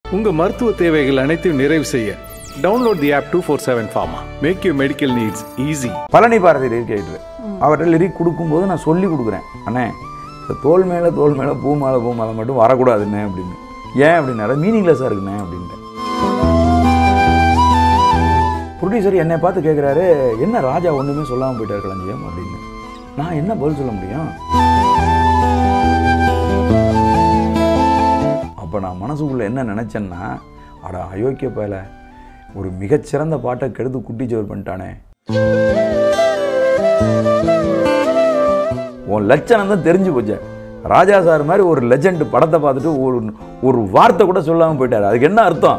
உங்க மருத்துவ தேவைகள் அனைத்தையும் நிறைவு செய்ய download the app 247 Pharma. Make your medical needs easy. Palani Bharathi lyric அவர்கிட்ட லிரிக் கொடுக்கும்போது நான் சொல்லி கொடுக்குறேன், அண்ணே இந்த தோல் மேலே பூ மாலை மட்டும் வரக்கூடாதுண்ணே அப்படின்னு. ஏன் அப்படின்னாரு, மீனிங்லெஸ்ஸாக இருக்குண்ணே அப்படின்ட்டு. ப்ரொடியூசர் என்னை பார்த்து கேட்குறாரு, என்ன ராஜா ஒன்றுமே சொல்லாமல் போயிட்டார் களஞ்சியம் அப்படின்னு. நான் என்ன பதில் சொல்ல முடியும்? அப்போ நான் மனசுக்குள்ளே என்ன நினச்சேன்னா, அட அயோக்கிய பயல, ஒரு மிகச்சிறந்த பாட்டை கெடுத்து குட்டிச்சவர் பண்ணிட்டானே. உன் லட்சணம் தான் தெரிஞ்சு போச்சேன். ராஜா சார் மாதிரி ஒரு லெஜண்ட் படத்தை பார்த்துட்டு ஒரு வார்த்தை கூட சொல்லாமல் போயிட்டார். அதுக்கு என்ன அர்த்தம்?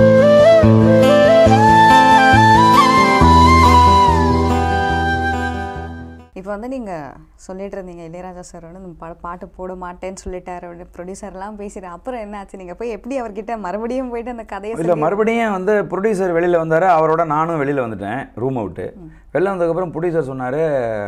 இப்போ வந்து நீங்கள் சொல்லிட்டு இருந்தீங்க, இளையராஜா சார் வந்து நம்ம பாட்டு போட மாட்டேன்னு சொல்லிட்டாரு அப்படின்னு ப்ரொடியூசர்லாம் பேசிட்டு, அப்புறம் என்ன ஆச்சு? நீங்கள் போய் எப்படி அவர்கிட்ட மறுபடியும் போயிட்டு அந்த கதையை இல்லை, மறுபடியும் வந்து ப்ரொடியூசர் வெளியில் வந்தார். அவரோட நானும் வெளியில் வந்துட்டேன் ரூமை விட்டு. வெளில வந்ததுக்கப்புறம் ப்ரொடியூசர் சொன்னார்,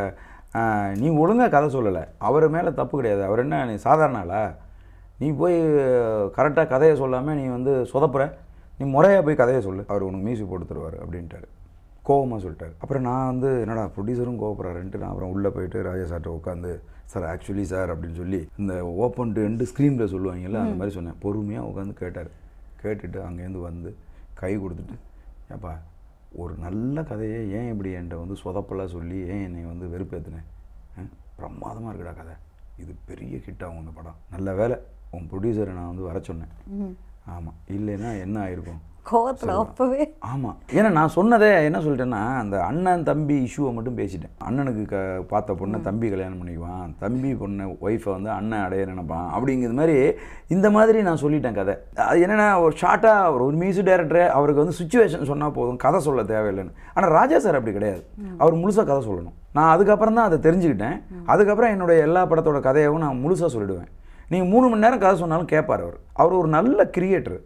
நீ ஒழுங்காக கதை சொல்லலை, அவர் மேலே தப்பு கிடையாது, அவர் என்ன நீ சாதாரண ஆளா, நீ போய் கரெக்டாக கதையை சொல்லாமல் நீ வந்து சொதப்புற, நீ முறையாக போய் கதையை சொல்லு, அவர் உனக்கு மியூசிக் போட்டு தருவார் அப்படின்ட்டார். கோவமாக சொல்லிட்டார். அப்புறம் நான் வந்து என்னடா ப்ரொடியூசரும் கோவப்படுறாருன்ட்டு நான் அப்புறம் உள்ளே போயிட்டு ராஜா சார்கிட்ட உட்காந்து, சார் ஆக்சுவலி சார் அப்படின்னு சொல்லி இந்த ஓப்பன் டு எண்டு ஸ்க்ரீனில் சொல்லுவாங்கல்ல, அந்த மாதிரி சொன்னேன். பொறுமையாக உட்காந்து கேட்டார். கேட்டுட்டு அங்கேருந்து வந்து கை கொடுத்துட்டு, ஏப்பா ஒரு நல்ல கதையை ஏன் இப்படி என்கிட்ட வந்து சொதப்பெல்லாம் சொல்லி ஏன் என்னை வந்து வெறுப்பேற்றினேன்? பிரமாதமாக இருக்குடா கதை, இது பெரிய ஹிட் ஆகும் இந்த படம், நல்ல வேலை உன் ப்ரொடியூசரை நான் வந்து வர சொன்னேன். ஆமாம், இல்லைன்னா என்ன ஆயிருக்கும் கோவத்தில் அப்பவே. ஆமாம், ஏன்னா நான் சொன்னதே என்ன சொல்லிட்டேன்னா, அந்த அண்ணன் தம்பி இஷ்யூவை மட்டும் பேசிட்டேன். அண்ணனுக்கு பார்த்த பொண்ணை தம்பி கல்யாணம் பண்ணிக்குவான், தம்பி பொண்ணை ஒய்ஃபை வந்து அண்ணன் அடைய நினைப்பான் அப்படிங்கிற மாதிரி இந்த மாதிரி நான் சொல்லிட்டேன் கதை. அது என்னென்னா, ஒரு ஷார்ட்டாக ஒரு மியூசிக் டைரக்டர் அவருக்கு வந்து சுச்சுவேஷன் சொன்னால் போதும், கதை சொல்ல தேவையில்லைன்னு. ஆனால் ராஜா சார் அப்படி கிடையாது, அவர் முழுசாக கதை சொல்லணும். நான் அதுக்கப்புறம் தான் அதை தெரிஞ்சுக்கிட்டேன். அதுக்கப்புறம் என்னுடைய எல்லா படத்தோட கதையவும் நான் முழுசாக சொல்லிவிடுவேன். நீங்கள் 3 மணி நேரம் கதை சொன்னாலும் கேட்பார் அவர். அவர் ஒரு நல்ல கிரியேட்டர்,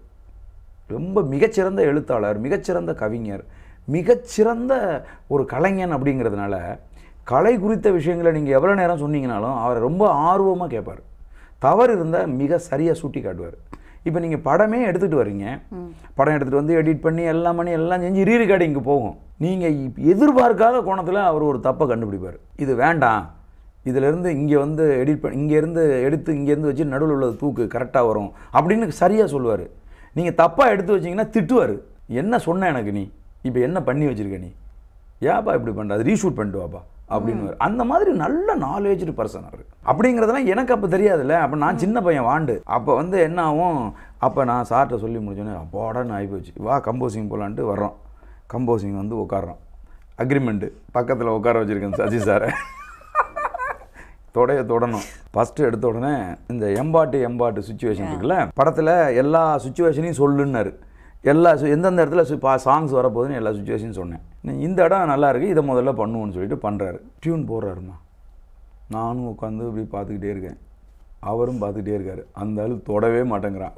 ரொம்ப மிகச்சிறந்த எழுத்தாளர், மிகச்சிறந்த கவிஞர், மிகச்சிறந்த ஒரு கலைஞன். அப்படிங்கிறதுனால கலை குறித்த விஷயங்களை நீங்கள் எவ்வளோ நேரம் சொன்னீங்கனாலும் அவரை ரொம்ப ஆர்வமாக கேட்பார். தவறு இருந்தால் மிக சரியாக சுட்டி காட்டுவார். இப்போ நீங்கள் படமே எடுத்துகிட்டு வரீங்க, படம் எடுத்துகிட்டு வந்து எடிட் பண்ணி எல்லாம் செஞ்சு ரீரெக்கார்டிங்க்கு போகும். நீங்கள் எதிர்பார்க்காத கோணத்தில் அவர் ஒரு தப்பை கண்டுபிடிப்பார். இது வேண்டாம், இதிலேருந்து இங்கே வந்து எடிட் பண்ணி இங்கேருந்து எடுத்து இங்கேருந்து வச்சு நடுவில் உள்ளது தூக்கு கரெக்டாக வரும் அப்படின்னு சரியாக சொல்லுவார். நீங்கள் தப்பாக எடுத்து வச்சிங்கன்னா திட்டுவார். என்ன சொன்ன எனக்கு நீ, இப்போ என்ன பண்ணி வச்சுருக்க நீ, ஏப்பா இப்படி பண்ணுற, அது ரீஷூட் பண்ணிட்டு வாப்பா அப்படின்னு. அந்த மாதிரி நல்ல நாலேஜ்டு பர்சன் அவர். அப்படிங்கிறதெல்லாம் எனக்கு அப்போ தெரியாதுல்ல. அப்போ நான் சின்ன பையன் வாண்டு. அப்போ வந்து என்ன ஆகும், அப்போ நான் சார்கிட்ட சொல்லி முடிச்சோன்னே அப்போடான்னு ஆகிப்போச்சு. வா கம்போசிங் போகலான்ட்டு வர்றோம். கம்போசிங் வந்து உட்காடுறோம். அக்ரிமெண்ட்டு பக்கத்தில் உட்கார வச்சுருக்கேன் சசி சாரை. தொடணும். ஃபஸ்ட்டு எடுத்த உடனே இந்த எம்பாட்டு சுச்சுவேஷன் இருக்குல்ல, படத்தில் எல்லா சுச்சுவேஷனையும் சொல்லுன்னாரு. எந்தெந்த இடத்துல சாங்ஸ் வரப்போகுதுன்னு எல்லா சுச்சுவேஷனும் சொன்னேன். இந்த இடம் நல்லா இருக்குது, இதை முதல்ல பண்ணுவோன்னு சொல்லிட்டு பண்ணுறாரு. டியூன் போடுறாருமா, நானும் உட்காந்து இப்படி பார்த்துக்கிட்டே இருக்கேன், அவரும் பார்த்துக்கிட்டே இருக்காரு. அந்த ஆள் தொடவே மாட்டேங்கிறான்.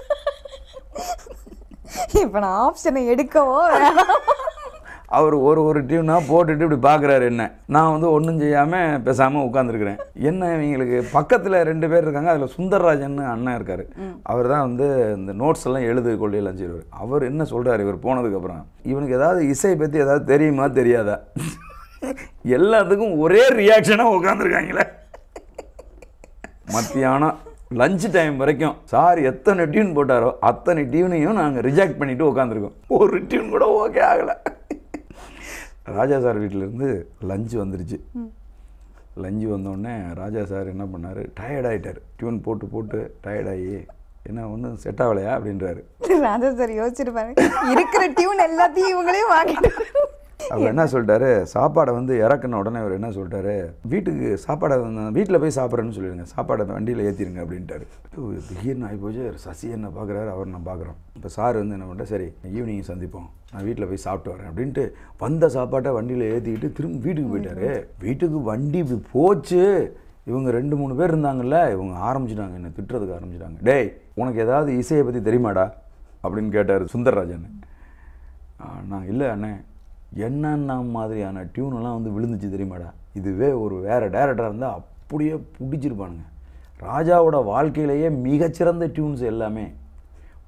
இப்போ நான் ஆப்ஷனை எடுக்கவோ அவர் ஒரு டியூனாக போட்டுட்டு இப்படி பார்க்குறாரு என்ன. நான் வந்து ஒன்றும் செய்யாமல் பேசாமல் உட்காந்துருக்குறேன். என்ன இவங்களுக்கு பக்கத்தில் 2 பேர் இருக்காங்க, அதில் சுந்தர்ராஜன் அண்ணன் இருக்கார். அவர் தான் வந்து இந்த நோட்ஸ் எல்லாம் எழுது கொள்ளையெல்லாம் செய்வார். அவர் என்ன சொல்கிறார், இவர் போனதுக்கப்புறம் இவனுக்கு ஏதாவது இசையை பற்றி ஏதாவது தெரியுமா தெரியாதா, எல்லாத்துக்கும் ஒரே ரியாக்ஷனாக உட்காந்துருக்காங்களே. மத்தியானம் லஞ்ச் டைம் வரைக்கும் சார் எத்தனை டியூன் போட்டாரோ அத்தனை டியூனையும் நாங்கள் ரிஜெக்ட் பண்ணிவிட்டு உட்காந்துருக்கோம். ஒரு டியூன் கூட ஓகே ஆகலை. ராஜா சார் வீட்டிலேருந்து லஞ்சு வந்துருச்சு. லஞ்சு வந்தோடனே ராஜா சார் என்ன பண்ணார், டயர்டாகிட்டார். டியூன் போட்டு டயர்டாகி என்ன ஒன்றும் செட் ஆகலையா அப்படின்றாரு. ராஜா சார் யோசிச்சிருப்பாரு, இருக்கிற டியூன் எல்லாத்தையும் இவங்களே வாங்கிட்டு. அவர் என்ன சொல்லிட்டாரு, சாப்பாடை வந்து இறக்குன உடனே அவர் என்ன சொல்லிட்டாரு, வீட்டுக்கு சாப்பாடை வீட்டில் போய் சாப்பிட்றேன்னு சொல்லிடுங்க, சாப்பாடை வண்டியில் ஏற்றிடுங்க அப்படின்ட்டாரு. திடீர்னு ஆகிப்போச்சு. சசி என்ன பார்க்குறாரு, அவர் நான் பார்க்குறோம். இப்போ சார் வந்து என்ன பண்ணிட்டா, சரி ஈவினிங் சந்திப்போம், நான் வீட்டில் போய் சாப்பிட்டு வரேன் அப்படின்ட்டு வந்த சாப்பாட்டை வண்டியில் ஏற்றிக்கிட்டு திரும்ப வீட்டுக்கு போயிட்டாரு. வீட்டுக்கு வண்டி இப்படி போச்சு. இவங்க 2-3 பேர் இருந்தாங்கல்ல, இவங்க ஆரம்பிச்சிட்டாங்க என்ன திட்டுறதுக்கு ஆரம்பிச்சிட்டாங்க. டேய் உனக்கு ஏதாவது இசையை பற்றி தெரியுமாடா அப்படின்னு கேட்டார் சுந்தர்ராஜன். நான் இல்லை அண்ணே, என்னென்ன மாதிரியான டியூனெல்லாம் வந்து விழுந்துச்சு தெரியுமாடா, இதுவே ஒரு வேறு டேரக்டராக இருந்தால் அப்படியே பிடிச்சிருப்பானுங்க. ராஜாவோட வாழ்க்கையிலேயே மிகச்சிறந்த டியூன்ஸ் எல்லாமே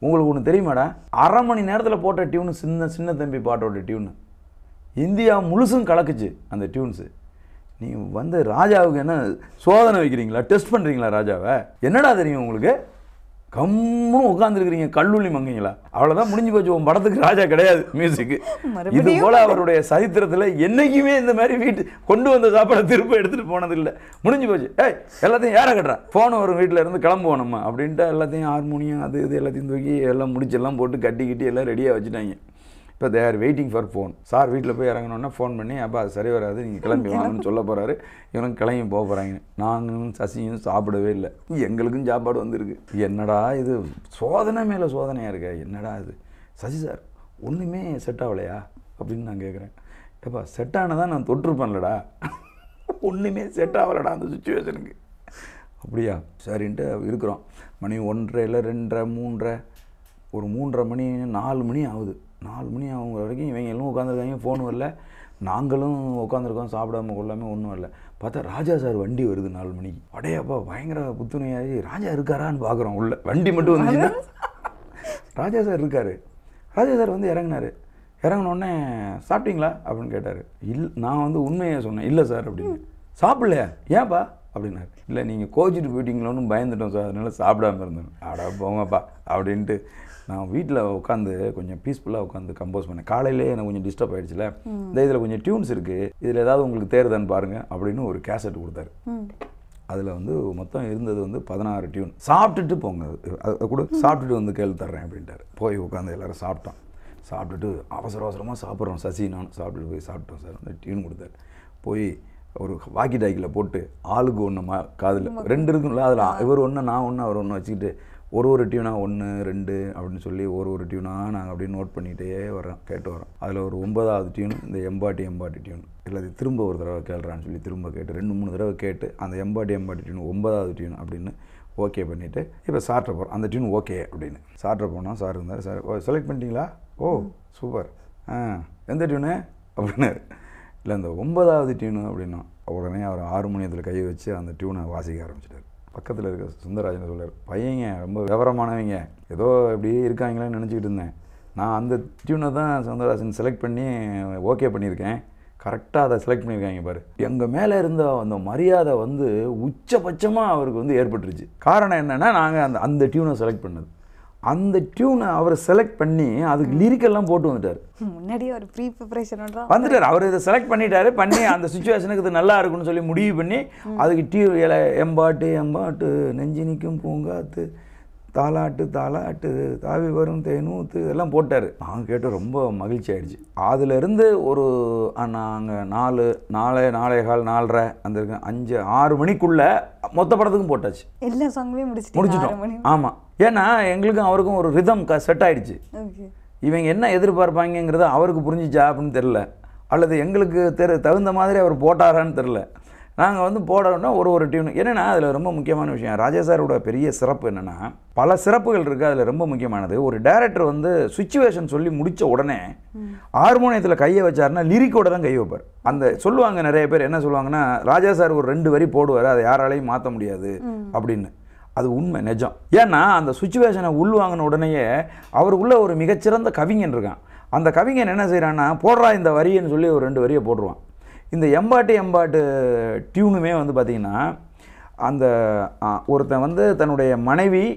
உங்களுக்கு ஒன்று தெரியுமாடா, அரை மணி நேரத்தில் போட்ட டியூனு சின்ன தம்பி பாட்டோட டியூனு இந்தியா முழுசும் கலக்குச்சு அந்த டியூன்ஸு. நீ வந்து ராஜாவுக்கு என்ன சோதனை வைக்கிறீங்களா, டெஸ்ட் பண்ணுறீங்களா ராஜாவை? என்னடா தெரியும் உங்களுக்கு? கம்முன்னு உட்காந்துருக்கிறீங்க கல்லூலி மங்கைங்களா, அவ்வளோதான் முடிஞ்சு போச்சு. உன் படத்துக்கு ராஜா கிடையாது மியூசிக்கு. இது போல் அவருடைய சரித்திரத்தில் என்றைக்குமே இந்த மாதிரி வீட்டு கொண்டு வந்த சாப்பாடை திரும்ப எடுத்துகிட்டு போனதில்லை. முடிஞ்சு போச்சு. எல்லாத்தையும் யாரை கட்டுறா, ஃபோன் வரும் வீட்டில் இருந்து கிளம்புவோம் நம்ம அப்படின்ட்டு எல்லாத்தையும் ஹார்மோனியம் அது இது எல்லாத்தையும் தூக்கி எல்லாம் முடிச்செல்லாம் போட்டு கட்டிக்கிட்டு எல்லாம் ரெடியாக வச்சுட்டாங்க. இப்போ they are waiting for phone. Sir வீட்டில் போய் இறங்கணுன்னா ஃபோன் பண்ணி அப்போ அது சரி வராது, நீங்கள் கிளம்பி வாங்கன்னு சொல்ல போகிறாரு. இவனும் கிளம்பி போக போகிறாங்க. நாங்களும் சசியும் சாப்பிடவே இல்லை, எங்களுக்கும் சாப்பாடு வந்திருக்கு. என்னடா இது சோதனை மேலே சோதனையாக இருக்கா, என்னடா இது சசி சார் ஒன்றுமே செட் ஆகலையா அப்படின்னு நான் கேட்குறேன். எப்பா செட் ஆனதான் நான் தொட்டிருப்பேன்லடா, ஒன்றுமே செட் ஆகலடா அந்த சுச்சுவேஷனுக்கு. அப்படியா சரின்ட்டு இருக்கிறோம். மணி 1:30 இல்லை 2:30 3:30 ஒரு 3:30 மணி 4 மணி ஆகுது. 4 மணி ஆகுங்கிற வரைக்கும் இவங்க எல்லாம் உட்காந்துருக்காங்க, ஃபோன் வரல, நாங்களும் உட்காந்துருக்கோம் சாப்பிடாம கொள்ளாமல் ஒன்றும் வரல. பார்த்தா ராஜா சார் வண்டி வருது 4 மணிக்கு. அடையாப்பா பயங்கர புத்துணையாகி ராஜா இருக்காரான்னு பார்க்குறோம். உள்ள வண்டி மட்டும் வந்துச்சுன்னா ராஜா சார் இருக்கார். ராஜா சார் வந்து இறங்கினார். இறங்கினோடனே சாப்பிட்டீங்களா அப்படின்னு கேட்டார். நான் வந்து உண்மையை சொன்னேன், இல்லை சார் அப்படின்னு. சாப்பிடலையா, ஏன்ப்பா அப்படின்னாரு. இல்லை நீங்கள் கோச்சிட்டு போயிட்டீங்களோன்னு பயந்துட்டோம் சார், அதனால சாப்பிடாம இருந்தேன். ஆடா போங்கப்பா அப்படின்ட்டு நான் வீட்டில் உட்காந்து கொஞ்சம் பீஸ்ஃபுல்லாக உட்காந்து கம்போஸ் பண்ணேன். காலையிலே எனக்கு கொஞ்சம் டிஸ்டர்ப் ஆகிடுச்சுல, இந்த இதில் கொஞ்சம் டியூன்ஸ் இருக்குது, இதில் ஏதாவது உங்களுக்கு தேர்தான்னு பாருங்கள் அப்படின்னு ஒரு கேசட் கொடுத்தாரு. அதில் வந்து மொத்தம் இருந்தது வந்து 16 டியூன். சாப்பிட்டுட்டு போங்க, அது கூட சாப்பிட்டுட்டு வந்து கேள்வி தர்றேன் அப்படின்ட்டார். போய் உட்காந்து எல்லோரும் சாப்பிட்டோம். சாப்பிட்டுட்டு அவசரமாக சாப்பிட்றோம். சசி நான் சாப்பிட்டுட்டு போய் சாப்பிட்டோம் சார். அந்த டியூன் கொடுத்தாரு. போய் ஒரு வாக்கி டாக்கியில் போட்டு ஆளுக்கு ஒன்று காதில் 2 இருக்குங்களா, அதில் இவர் ஒன்று நான் ஒன்று அவர் ஒன்று வச்சுக்கிட்டு ஒரு டியூனாக 1 2 அப்படின்னு சொல்லி ஒரு டியூனாக நாங்கள் அப்படியே நோட் பண்ணிகிட்டே வரோம், கேட்டு வரோம். அதில் ஒரு 9வது டியூன் இந்த எம்பாட்டி டியூன். எல்லாத்தையும் திரும்ப ஒரு தடவை கேள்றான்னு சொல்லி திரும்ப கேட்டு 2-3 தடவை கேட்டு அந்த எம்பாட்டி டியூன் 9வது டியூன் அப்படின்னு ஓகே பண்ணிவிட்டு இப்போ சார்ட்ட போகிறோம். அந்த டியூன் ஓகே அப்படின்னு சார்ட்ட போனோம். சார் இருந்தார். சார் செலக்ட் பண்ணிட்டீங்களா? ஓ சூப்பர், எந்த டியூனு அப்படின்னாரு. இல்லை இந்த 9வது டியூனு அப்படின்னா உடனே அவர் ஹார்மோனியத்தில் கை வச்சு அந்த டியூனை வாசிக்க ஆரம்பிச்சிட்டார். பக்கத்தில் இருக்க சுந்தரராஜன் சொல்கிறார், பையங்க ரொம்ப விவரமானவங்க, ஏதோ இப்படியே இருக்காங்களான்னு நினச்சிக்கிட்டு இருந்தேன். நான் அந்த டியூனை தான் சுந்தரராஜன் செலக்ட் பண்ணி ஓகே பண்ணியிருக்கேன், கரெக்டாக அதை செலக்ட் பண்ணியிருக்காங்க பாரு. எங்கள் மேலே இருந்த அந்த மரியாதை வந்து உச்சபட்சமாக அவருக்கு வந்து ஏற்பட்டுருச்சு. காரணம் என்னென்னா நாங்கள் அந்த டியூனை செலக்ட் பண்ணது. அந்த டியூனை அவர் செலக்ட் பண்ணி அதுக்கு லிரிக்கெல்லாம் போட்டு வந்துட்டார். முன்னாடியே ஒரு ப்ரீ ப்ரிப்பரேஷன் வந்துட்டார். அவர் இதை செலக்ட் பண்ணிட்டாரு. பண்ணி அந்த சுச்சுவேஷனுக்கு இது நல்லா இருக்குன்னு சொல்லி முடிவு பண்ணி அதுக்கு எம்பாட்டு நெஞ்சு நிற்கும் பூங்காத்து தாலாட்டு தாவி வரும் தேனூத்து இதெல்லாம் போட்டார். நாங்கள் கேட்டு ரொம்ப மகிழ்ச்சி ஆயிடுச்சு. அதிலிருந்து ஒரு நாங்கள் 4:45 4:30 அந்த 5 6 மணிக்குள்ளே மொத்த படத்துக்கும் போட்டாச்சு. எல்லா சாங்குமே முடிச்சிட்டோம். ஆமாம், ஏன்னா எங்களுக்கும் அவருக்கும் ஒரு ரிதம் செட் ஆகிடுச்சு. இவங்க என்ன எதிர்பார்ப்பாங்கிறது அவருக்கு புரிஞ்சிச்சா அப்படின்னு தெரில, அல்லது எங்களுக்கு தகுந்த மாதிரி அவர் போட்டாரான்னு தெரில. நாங்கள் வந்து போடணும்னா ஒரு டியூன். என்னென்னா அதில் ரொம்ப முக்கியமான விஷயம், ராஜா சாரோட பெரிய சிறப்பு என்னென்னா, பல சிறப்புகள் இருக்குது. அதில் ரொம்ப முக்கியமானது, ஒரு டைரக்டர் வந்து சுச்சுவேஷன் சொல்லி முடித்த உடனே ஹார்மோனியத்தில் கையை வச்சாருன்னா லிரிக்கோட தான் கை வைப்பார். அந்த சொல்லுவாங்க நிறைய பேர் என்ன சொல்லுவாங்கன்னா, ராஜா சார் ஒரு 2 வரி போடுவார், அதை யாராலையும் மாற்ற முடியாது அப்படின்னு. அது உண்மை, நிஜம். ஏன்னா அந்த சுச்சுவேஷனை உள்வாங்கின உடனேயே அவருக்குள்ள ஒரு மிகச்சிறந்த கவிஞன் இருக்கான். அந்த கவிஞன் என்ன செய்கிறான்னா, போடுறா இந்த வரின்னு சொல்லி ஒரு 2 வரியை போட்டுருவான். இந்த எம்பாட்டு டியூனுமே வந்து பார்த்திங்கன்னா, அந்த ஒருத்தன் வந்து தன்னுடைய மனைவி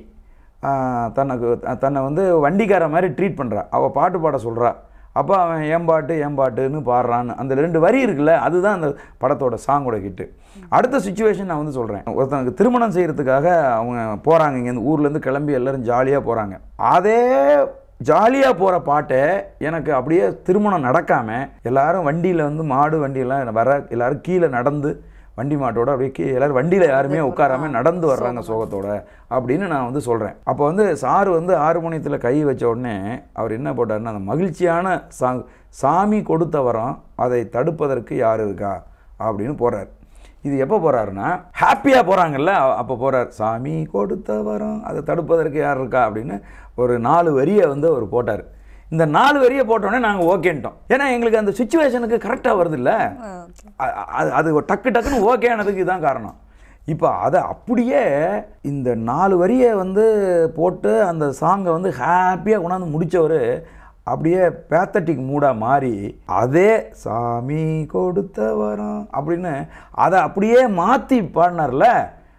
தன்னை வந்து வண்டிக்கார மாதிரி ட்ரீட் பண்ணுறா, அவள் பாட்டு பாட சொல்கிறா. அப்போ அவன் ஏம்பாட்டுன்னு பாடுறான்னு அந்த 2 வரி இருக்குல்ல, அதுதான் அந்த படத்தோட சாங்கோட ஹிட்டு. அடுத்த சுச்சுவேஷன் நான் வந்து சொல்கிறேன். ஒருத்தனுக்கு திருமணம் செய்கிறதுக்காக அவங்க போகிறாங்க, இங்கேருந்து ஊர்லேருந்து கிளம்பி எல்லோரும் ஜாலியாக போகிறாங்க. அதே ஜாலியாக போகிற பாட்டை எனக்கு அப்படியே திருமணம் நடக்காமல் எல்லோரும் வண்டியில் வந்து வண்டியெல்லாம் வர எல்லோரும் கீழே நடந்து வண்டி மாட்டோட அப்படியே எல்லோரும் வண்டியில் யாருமே உட்காராமல் நடந்து வர்றாங்க சோகத்தோட அப்படின்னு நான் வந்து சொல்கிறேன். அப்போ வந்து சார் வந்து ஹார்மோனியத்தில் கை வச்ச உடனே அவர் என்ன போட்டாருன்னா, அந்த மகிழ்ச்சியான சாமி கொடுத்த வரம் அதை தடுப்பதற்கு யார் இருக்கா அப்படின்னு போகிறார். இது எப்போ போகிறாருன்னா, ஹாப்பியாக போகிறாங்கல்ல அப்போ போகிறார். சாமி கொடுத்த வரம் அதை தடுப்பதற்கு யார் இருக்கா அப்படின்னு ஒரு 4 வரியை வந்து அவர் போட்டார். இந்த 4 வரியை போட்டோடனே நாங்கள் ஓகேன்ட்டோம். ஏன்னா எங்களுக்கு அந்த சுச்சுவேஷனுக்கு கரெக்டாக வருது இல்லை, அது டக்குன்னு ஓகே ஆனதுக்கு இதுதான் காரணம். இப்போ அதை அப்படியே இந்த 4 வரியை வந்து போட்டு அந்த சாங்கை வந்து ஹாப்பியாக கொண்டாந்து முடித்தவர் அப்படியே பேத்தட்டிக் மூடாக மாறி அதே சாமி கொடுத்த வரம் அப்படின்னு அதை அப்படியே மாற்றி பாடினார்ல,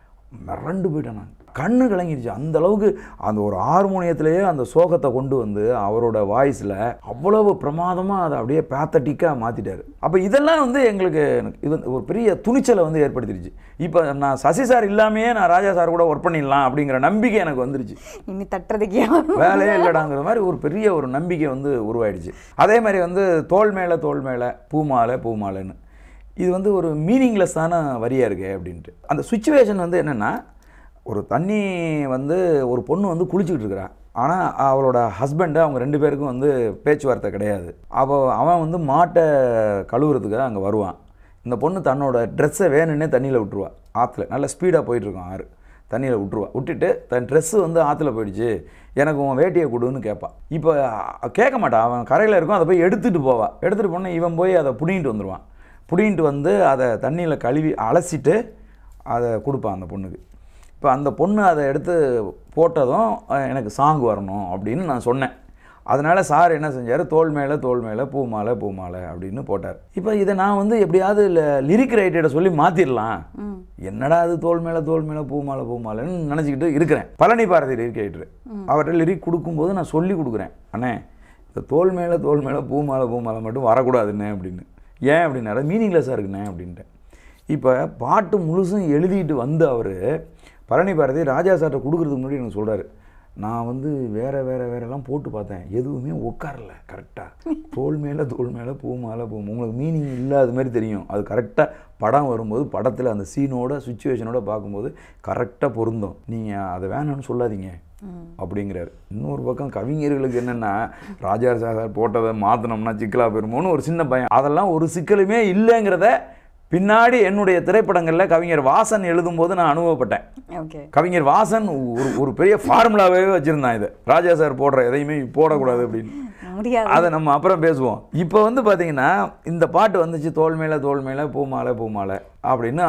மிரண்டு போயிட்டேன் நான். கண்ணு கலங்கிடுச்சு. அந்த அளவுக்கு அந்த ஒரு ஹார்மோனியத்திலேயே அந்த சோகத்தை கொண்டு வந்து அவரோட வாய்ஸில் அவ்வளவு பிரமாதமாக அதை அப்படியே பேத்தட்டிக்காக மாற்றிட்டார். அப்போ இதெல்லாம் வந்து எங்களுக்கு இது ஒரு பெரிய துணிச்சலை வந்து ஏற்படுத்திடுச்சு. இப்போ நான் சசி சார் இல்லாமையே நான் ராஜா சார் கூட ஒர்க் பண்ணிடலாம் அப்படிங்கிற நம்பிக்கை எனக்கு வந்துருச்சு. இனி தட்டுறதுக்கே வேலையே இல்லைடாங்கிற மாதிரி ஒரு பெரிய ஒரு நம்பிக்கை வந்து உருவாயிடுச்சு. அதே மாதிரி வந்து தோல் மேலே பூமாலை பூமாலைன்னு இது வந்து ஒரு மீனிங்லெஸ்ஸான வரியாக இருக்கே அப்படின்ட்டு. அந்த சுச்சுவேஷன் வந்து என்னென்னா, ஒரு தண்ணி வந்து ஒரு பொண்ணு வந்து குளிச்சுக்கிட்டு இருக்கிறான். ஆனால் அவளோட ஹஸ்பண்டு அவங்க 2 பேருக்கும் வந்து பேச்சுவார்த்தை கிடையாது. அவன் வந்து மாட்டை கழுவுறதுக்கு அங்கே வருவான். இந்த பொண்ணு தன்னோட ட்ரெஸ்ஸை வேணுன்னே தண்ணியில் விட்டுருவா. ஆற்றுல நல்லா ஸ்பீடாக போயிட்டுருக்கான், ஆறு தண்ணியில் விட்டுட்டு தன் ட்ரெஸ்ஸு வந்து ஆற்றுல போயிடுச்சு, எனக்கு உன் வேட்டியை கொடுன்னு கேட்பான். இப்போ கேட்க மாட்டான், அவன் கரையில் இருக்கும், அதை போய் எடுத்துகிட்டு போவான். எடுத்துகிட்டு போனால் இவன் போய் அதை புடிங்கிட்டு வந்துடுவான். புடிங்கிட்டு வந்து அதை தண்ணியில் கழுவி அலசிட்டு அதை கொடுப்பான் அந்த பொண்ணுக்கு. இப்போ அந்த பொண்ணு அதை எடுத்து போட்டதும் எனக்கு சாங் வரணும் அப்படின்னு நான் சொன்னேன். அதனால் சார் என்ன செஞ்சார், தோல் மேலே பூமாலை பூமாலை அப்படின்னு போட்டார். இப்போ இதை நான் வந்து எப்படியாவது லிரிக் ரைட்டரை சொல்லி மாற்றிடலாம், என்னடா அது தோல் மேலே பூமாலை பூமாலைன்னு நினச்சிக்கிட்டு இருக்கிறேன். பழனி பாரதி லிரிக் ரைட்டரு அவர்கிட்ட லிரிக் கொடுக்கும்போது நான் சொல்லி கொடுக்குறேன், அண்ணே இந்த தோல் மேலே பூமாலை பூமாலை மட்டும் வரக்கூடாதுண்ணே அப்படின்னு. ஏன் அப்படின்னா மீனிங்லெஸ்ஸாக இருக்குண்ணே அப்படின்ட்டேன். இப்போ பாட்டு முழுசும் எழுதிட்டு வந்து அவர் பழனி பாரதி ராஜா சார்கிட்ட கொடுக்குறதுக்கு முன்னாடி எனக்கு சொல்கிறாரு, நான் வந்து வேறெல்லாம் போட்டு பார்த்தேன், எதுவுமே உட்காரல கரெக்டாக. தோல் மேலே பூமாலை உங்களுக்கு மீனிங் இல்லாத மாதிரி தெரியும், அது கரெக்டாக படம் வரும்போது படத்தில் அந்த சீனோட சுச்சுவேஷனோட பார்க்கும்போது கரெக்டாக பொருந்தும், நீங்கள் அதை வேணும்னு சொல்லாதீங்க அப்படிங்கிறாரு. இன்னொரு பக்கம் கவிஞர்களுக்கு என்னென்னா, ராஜா சார் போட்டதை மாற்றினோம்னா சிக்கலாக போயிருமோன்னு ஒரு சின்ன பயம். அதெல்லாம் ஒரு சிக்கலுமே இல்லைங்கிறத பின்னாடி என்னுடைய திரைப்படங்களில் கவிஞர் வாசன் எழுதும்போது நான் அனுபவப்பட்டேன். கவிஞர் வாசன் ஒரு பெரிய ஃபார்முலாவே வச்சுருந்தான், இதை ராஜா சார் போடுற எதையுமே போடக்கூடாது அப்படின்னு. அதை நம்ம அப்புறம் பேசுவோம். இப்போ வந்து பார்த்தீங்கன்னா இந்த பாட்டு வந்துச்சு, தோல் மேலே பூமாலை அப்படின்னு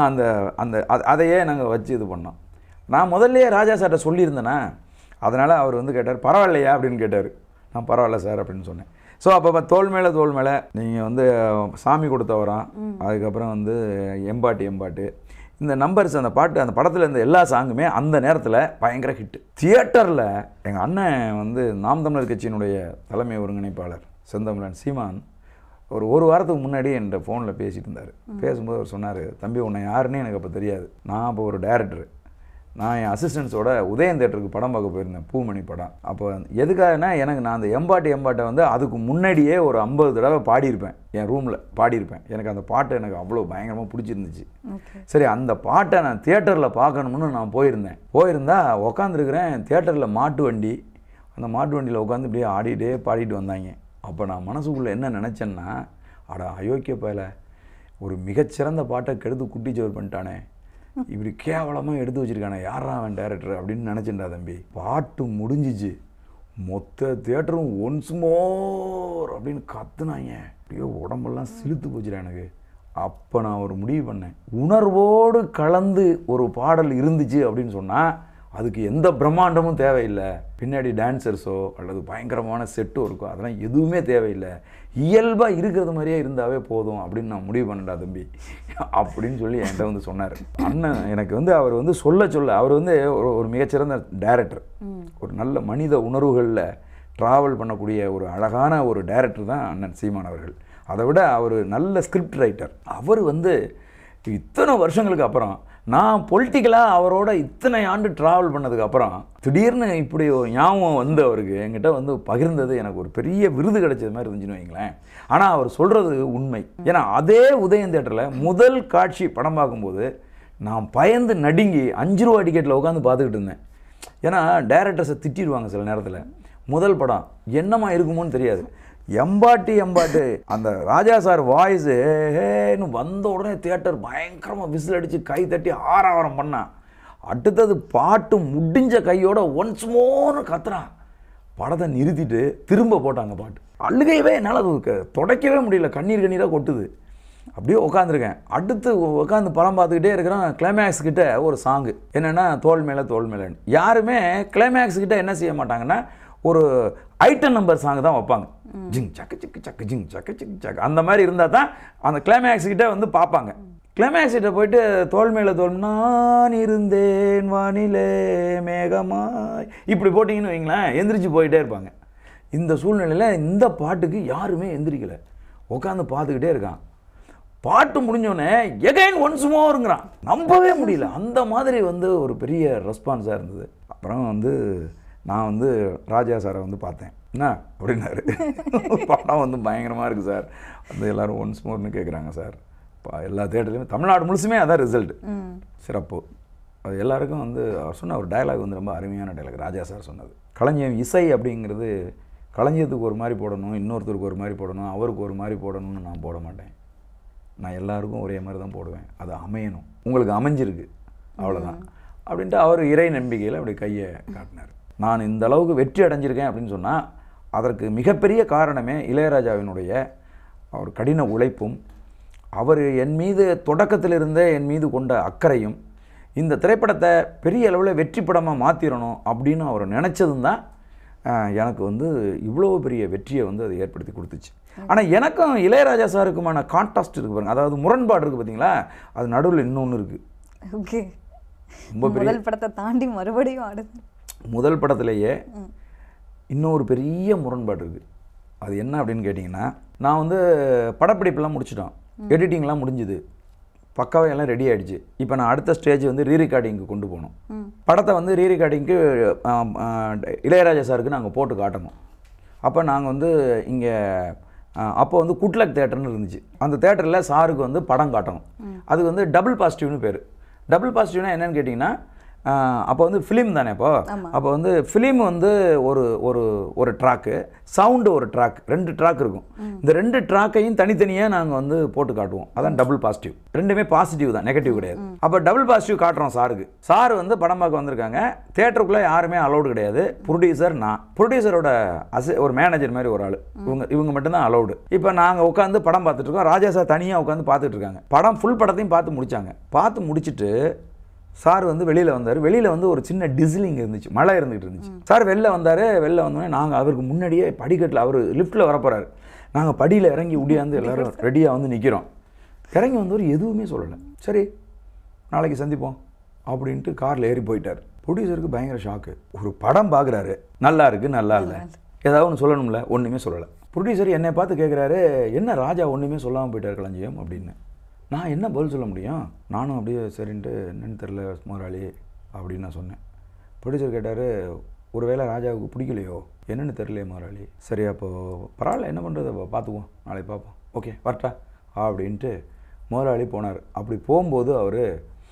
அதையே நாங்கள் வச்சு இது பண்ணோம். நான் முதல்லையே ராஜா சார்கிட்ட சொல்லியிருந்தேன்னா, அதனால் அவர் வந்து கேட்டார், பரவாயில்லையா அப்படின்னு கேட்டார். நான் பரவாயில்ல சார் அப்படின்னு சொன்னேன். ஸோ அப்போ தோல் மேலே நீங்கள் வந்து சாமி கொடுத்த வரோம், அதுக்கப்புறம் வந்து எம்பாட்டு இந்த நம்பர்ஸ், அந்த பாட்டு அந்த படத்தில் இருந்த எல்லா சாங்குமே அந்த நேரத்தில் பயங்கர ஹிட்டு. தியேட்டரில் எங்கள் அண்ணன் வந்து நாம் தமிழர் கட்சியினுடைய தலைமை ஒருங்கிணைப்பாளர் செந்தமிழன் சீமான் ஒரு வாரத்துக்கு முன்னாடி என்கிட்ட ஃபோனில் பேசிகிட்டு இருந்தார். பேசும்போது அவர் சொன்னார், தம்பி உன்னை யாருன்னு எனக்கு அப்போ தெரியாது, நான் அப்போ ஒரு டைரக்டரு, நான் என் அசிஸ்டன்ஸோட உதயம் தேட்டருக்கு படம் பார்க்க போயிருந்தேன், பூமணி படம். அப்போ எதுக்காகனா எனக்கு நான் அந்த எம்பாட்டை வந்து அதுக்கு முன்னாடியே ஒரு 50 தடவை பாடியிருப்பேன், என் ரூமில் பாடியிருப்பேன். எனக்கு அந்த பாட்டு எனக்கு அவ்வளோ பயங்கரமாக பிடிச்சிருந்துச்சு. சரி, அந்த பாட்டை நான் தியேட்டரில் பார்க்கணும்னு நான் போயிருந்தா உக்காந்துருக்கிறேன் தியேட்டரில் மாட்டு வண்டி, அந்த மாட்டு வண்டியில் உட்காந்து இப்படியே ஆடிட்டே பாடிட்டு வந்தாங்க. அப்போ நான் மனசுக்குள்ளே என்ன நினச்சேன்னா, அட அயோக்கிய பயல, ஒரு மிகச்சிறந்த பாட்டை கெடுத்து குட்டிச்சவர் பண்ணிட்டானே, இப்படி கேவலமாக எடுத்து வச்சுருக்கானே, யாரா அவன் டைரக்டர் அப்படின்னு நினச்சிட்டா தம்பி. பாட்டு முடிஞ்சிச்சு, மொத்த தியேட்டரும் ஒன்ஸ் மோர் அப்படின்னு கத்துனாங்க. அப்படியே உடம்பெல்லாம் சிலுத்து போச்சுடா எனக்கு. அப்போ நான் ஒரு முடிவு பண்ணேன், உணர்வோடு கலந்து ஒரு பாடல் இருந்துச்சு அப்படின்னு சொன்னால் அதுக்கு எந்த பிரம்மாண்டமும் தேவையில்லை, பின்னாடி டான்ஸர்ஸோ அல்லது பயங்கரமான செட்டோ இருக்கோ அதெல்லாம் எதுவுமே தேவையில்லை, இயல்பாக இருக்கிறது மாதிரியே இருந்தாவே போதும் அப்படின்னு நான் முடிவு பண்ணடா தம்பி அப்படின்னு சொல்லி என்கிட்ட வந்து சொன்னார். அண்ணன் எனக்கு வந்து அவர் வந்து சொல்ல அவர் வந்து ஒரு மிகச்சிறந்த டைரக்டர், ஒரு நல்ல மனித உணர்வுகளில் ட்ராவல் பண்ணக்கூடிய ஒரு அழகான ஒரு டைரக்டர் தான் அண்ணன் சீமான் அவர்கள். அதை விட அவர் நல்ல ஸ்கிரிப்ட் ரைட்டர். அவர் வந்து இத்தனை வருஷங்களுக்கு அப்புறம், நான் பொலிட்டிக்கலாக அவரோட இத்தனை ஆண்டு ட்ராவல் பண்ணதுக்கப்புறம் திடீர்னு இப்படி ஒரு ஞாபகம் வந்து அவருக்கு என்கிட்ட வந்து பகிர்ந்தது எனக்கு ஒரு பெரிய விருது கிடைச்சது மாதிரி இருந்துச்சுன்னு வைங்களேன். ஆனால் அவர் சொல்கிறது உண்மை. ஏன்னா அதே உதயம் தேட்டரில் முதல் காட்சி படம் பார்க்கும்போது நான் பயந்து நடுங்கி 5 ரூபா டிக்கெட்டில் உட்காந்து பார்த்துக்கிட்டு இருந்தேன். ஏன்னா டைரக்டர்ஸை திட்டிடுவாங்க சில நேரத்தில், முதல் படம் என்னமா இருக்குமோன்னு தெரியாது. எம்பாட்டு அந்த ராஜா சார் வாய்ஸு ஹேன்னு வந்த உடனே தியேட்டர் பயங்கரமாக விசில் அடித்து கை தட்டி ஆரவாரம் பண்ணான். அடுத்தது பாட்டு முடிஞ்ச கையோட ஒன்ஸ் மோர்னு கத்துறான். படத்தை நிறுத்திட்டு திரும்ப போட்டாங்க பாட்டு. அழுகையவே என்னால் அது துடைக்கவே முடியல, கண்ணீராக கொட்டுது. அப்படியே உட்காந்துருக்கேன். அடுத்து உட்காந்து படம் பார்த்துக்கிட்டே இருக்கிறோம். கிளைமேக்ஸ் கிட்ட ஒரு சாங்கு என்னென்னா தோல் மேலே தோல் மேலேன்னு. யாருமே கிளைமேக்ஸ் கிட்ட என்ன செய்ய மாட்டாங்கன்னா ஒரு ஐட்டம் நம்பர் சாங் தான் வைப்பாங்க. ஜிங் சக்கு சிக்கு சக்கு ஜிங் சக்கு சிக்கு சக்கு அந்த மாதிரி இருந்தால் தான் அந்த கிளைமேக்ஸ் கிட்ட வந்து பார்ப்பாங்க. கிளைமேக்ஸ் கிட்ட போயிட்டு தோல் மேலே தோல் நான் இருந்தேன் வானிலே மேகமாய் இப்படி போட்டிங்கன்னு வைங்களேன், எந்திரிச்சு போயிட்டே இருப்பாங்க. இந்த சூழ்நிலையில் இந்த பாட்டுக்கு யாருமே எந்திரிக்கலை, உட்காந்து பார்த்துக்கிட்டே இருக்கான். பாட்டு முடிஞ்சோடனே எகைன் ஒன்ஸ் மோருங்கிறான். நம்பவே முடியல. அந்த மாதிரி வந்து ஒரு பெரிய ரெஸ்பான்ஸாக இருந்தது. அப்புறம் வந்து நான் வந்து ராஜா சாரை வந்து பார்த்தேன். என்ன அப்படின்னாரு, படம் வந்து பயங்கரமாக இருக்குது சார், வந்து எல்லோரும் ஒன்ஸ் மோர்னு கேட்குறாங்க சார். எல்லா தேட்டர்லையுமே தமிழ்நாடு முழுசுமே அதான் ரிசல்ட், சிறப்பு. அது எல்லாருக்கும் வந்து அவர் சொன்ன ஒரு டயலாக் வந்து ரொம்ப அருமையான டயலாக் ராஜா சார் சொன்னது. களஞ்சியம் இசை அப்படிங்கிறது களஞ்சியத்துக்கு ஒரு மாதிரி போடணும், இன்னொருத்தருக்கு ஒரு மாதிரி போடணும், அவருக்கு ஒரு மாதிரி போடணும்னு நான் போட மாட்டேன். நான் எல்லாருக்கும் ஒரே மாதிரி தான் போடுவேன். அது அமையணும், உங்களுக்கு அமைஞ்சிருக்கு அவ்வளோதான் அப்படின்ட்டு அவர் இறை நம்பிக்கையில் அப்படி கையை காட்டினார். நான் இந்த அளவுக்கு வெற்றி அடைஞ்சிருக்கேன் அப்படின்னு சொன்னால் அதற்கு மிகப்பெரிய காரணமே இளையராஜாவினுடைய அவர் கடின உழைப்பும் அவர் என் மீது தொடக்கத்திலிருந்தே என் மீது கொண்ட அக்கறையும் இந்த திரைப்படத்தை பெரிய அளவில் வெற்றி படமாக மாற்றிடணும் அப்படின்னு அவர் நினச்சதும் தான் எனக்கு வந்து இவ்வளோ பெரிய வெற்றியை வந்து அது ஏற்படுத்தி கொடுத்துச்சு. ஆனால் எனக்கும் இளையராஜா சாருக்குமான கான்ட்ராஸ்ட் இருக்குது பாருங்க, அதாவது முரண்பாடு இருக்குது பார்த்தீங்களா, அது நடுவில் இன்னொன்று இருக்குது. ஓகே, ரொம்ப பெரிய முதல் படத்தை தாண்டி மறுபடியும் அடுத்து முதல் படத்துலேயே இன்னொரு பெரிய முரண்பாடு இருக்குது. அது என்ன அப்படின்னு கேட்டிங்கன்னா, நான் வந்து படப்பிடிப்பெல்லாம் முடிச்சிட்டோம், எடிட்டிங்லாம் முடிஞ்சுது, பக்காவாக எல்லாம் ரெடி ஆகிடுச்சு. இப்போ நான் அடுத்த ஸ்டேஜ் வந்து ரீரெக்கார்டிங்க்கு கொண்டு போகணும். படத்தை வந்து ரீரெக்கார்டிங்க்கு இளையராஜா சாருக்கு நாங்கள் போட்டு காட்டணும். அப்போ நாங்கள் வந்து இங்கே அப்போ வந்து குட்லக் தேட்டர்னு இருந்துச்சு. அந்த தேட்டரில் சாருக்கு வந்து படம் காட்டணும். அதுக்கு வந்து டபுள் பாசிட்டிவ்னு பேர். டபுள் பாசிட்டிவ்னா என்னென்னு கேட்டிங்கன்னா, அப்போ வந்து ஃபிலிம் தானே, அப்போ வந்து ஃபிலிம் வந்து ஒரு ஒரு ஒரு ட்ராக்கு, சவுண்டு ஒரு ட்ராக், 2 ட்ராக் இருக்கும். இந்த 2 ட்ராக்கையும் தனித்தனியாக நாங்கள் வந்து போட்டு காட்டுவோம். அதான் டபுள் பாசிட்டிவ். ரெண்டுமே பாசிட்டிவ் தான், நெகட்டிவ் கிடையாது. அப்போ டபுள் பாசிட்டிவ் காட்டுறோம் சாருக்கு. சார் வந்து படம் பார்க்க வந்திருக்காங்க. தேட்டருக்குள்ளே யாருமே அலௌடு கிடையாது. ப்ரொடியூசர், நான் ப்ரொடியூசரோட ஒரு மேனேஜர் மாதிரி ஒரு ஆள், இவங்க மட்டும்தான் அலௌடு. இப்போ நாங்கள் உட்காந்து படம் பார்த்துட்டு இருக்கோம். ராஜா சார் தனியாக உட்காந்து பார்த்துட்டு இருக்காங்க. படம் ஃபுல் படத்தையும் பார்த்து முடித்தாங்க. பார்த்து முடிச்சுட்டு சார் வந்து வெளியில் வந்தார். வெளியில் வந்து ஒரு சின்ன டிசிலிங் இருந்துச்சு, மழை இருந்துகிட்டு இருந்துச்சு. சார் வெளில வந்தார். வெளில வந்தோடனே நாங்கள் அவருக்கு முன்னாடியே படிக்கட்டில், அவர் லிஃப்ட்டில் வரப்போகிறாரு, நாங்கள் படியில் இறங்கி உடியாந்து எல்லோரும் ரெடியாக வந்து நிற்கிறோம். இறங்கி வந்தவர் எதுவுமே சொல்லலை. சரி நாளைக்கு சந்திப்போம் அப்படின்ட்டு காரில் ஏறி போயிட்டார். ப்ரொடியூசருக்கு பயங்கர ஷாக்கு. ஒரு படம் பார்க்குறாரு, நல்லா இருக்குது நல்லா இல்லை, ஏதாவது ஒன்று சொல்லணும்ல, ஒன்றுமே சொல்லலை. ப்ரொடியூசர் என்னை பார்த்து கேட்குறாரு, என்ன ராஜா ஒன்றுமே சொல்லாமல் போயிட்டார் களஞ்சியம் அப்படின்னு. நான் என்ன பதில் சொல்ல முடியும்? நானும் அப்படியே சரின்ட்டு என்னன்னு தெரில முதலாளி அப்படின்னு நான் சொன்னேன். ப்ரொடியூசர் கேட்டார், ஒரு வேளை ராஜாவுக்கு பிடிக்கலையோ என்னென்னு தெரிலையே முதலாளி. சரி அப்போது பரவாயில்ல, என்ன பண்ணுறது, பார்த்துக்குவோம், நாளைக்கு பார்ப்போம், ஓகே வரட்டா அப்படின்ட்டு முதலாளி போனார். அப்படி போகும்போது அவர்